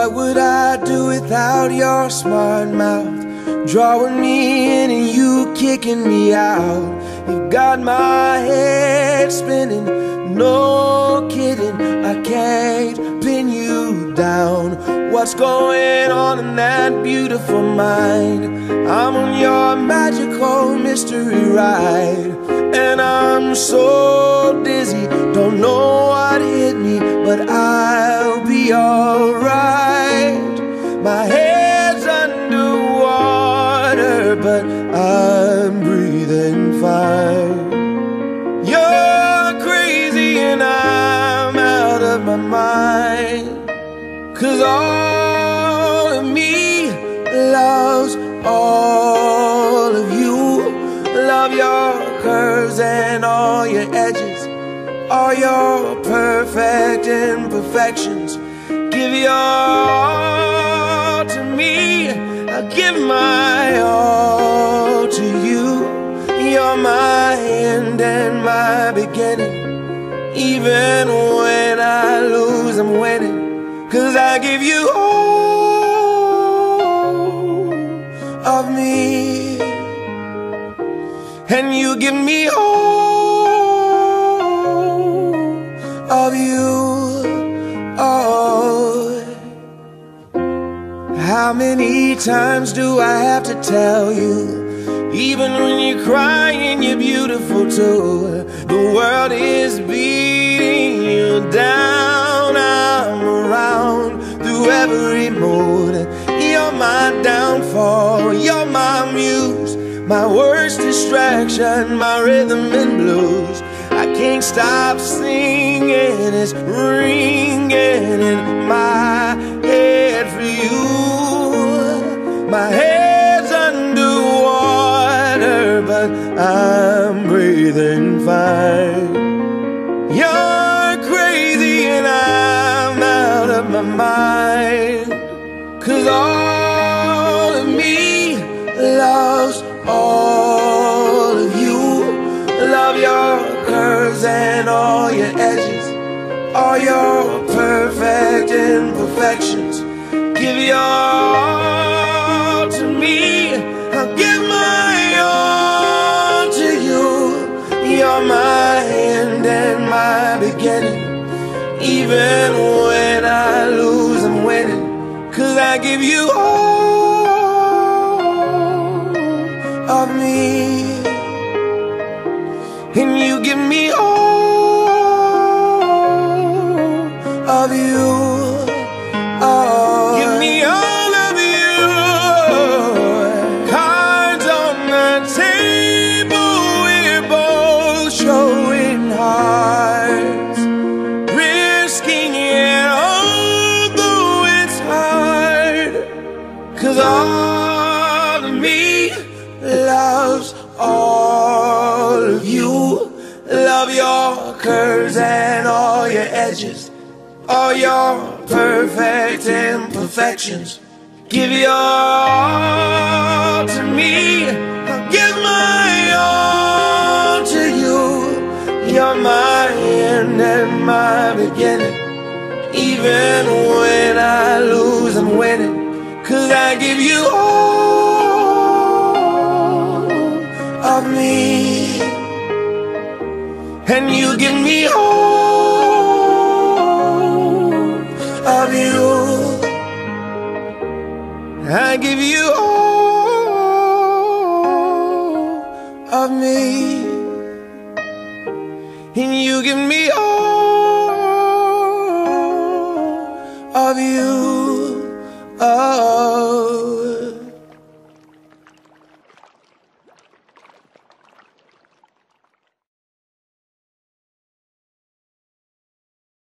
What would I do without your smart mouth? Drawing me in and you kicking me out. You've got my head spinning, no kidding, I can't pin you down. What's going on in that beautiful mind? I'm on your magical mystery ride, and I'm so dizzy, don't know what hit me, but I'll be alright. My head's underwater, but I'm breathing fine. You're crazy and I'm out of my mind, 'cause all of me loves all of you. Love your curves and all your edges, all your perfect imperfections. Give your all to me, I'll give my all to you. You're my end and my beginning. Even when I lose, I'm winning, 'cause I give you all of me, and you give me all of you. Oh, how many times do I have to tell you? Even when you're crying, you're beautiful too. The world is beating you down. I'm around through every mood. You're my downfall, you're my muse, my worst distraction, my rhythm and blues. I can't stop singing, it's ringing in my head for you. My head's underwater, but I'm breathing fine. You're crazy and I'm out of my mind, 'cause all of me loves all of you. Love your curves and all your edges, all your perfect imperfections. Give your all to me, I'll give my all to you. You're my end and my beginning. Even when I lose, I'm winning, 'cause I give you all of me, and you give me all of you. Oh, give me all of you. Cards on the table, we're both showing hearts, risking it although it's hard, 'cause all of me loves all of you. Love your curves and all your edges, all your perfect imperfections. Give your all to me, I'll give my all to you. You're my end and my beginning. Even when I lose, I'm winning, 'cause I give you all of me, and you give me all of you. I give you all of me, and you give me